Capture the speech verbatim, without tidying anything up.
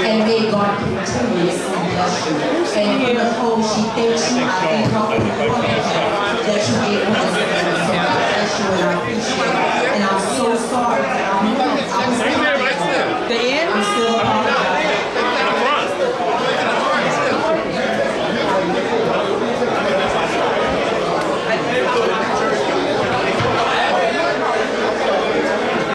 And may God continuously bless you. And for the whole, she thanks you. I thank her for the partnership that you gave her. So God bless you, and I appreciate it. And I'm so sorry that I'm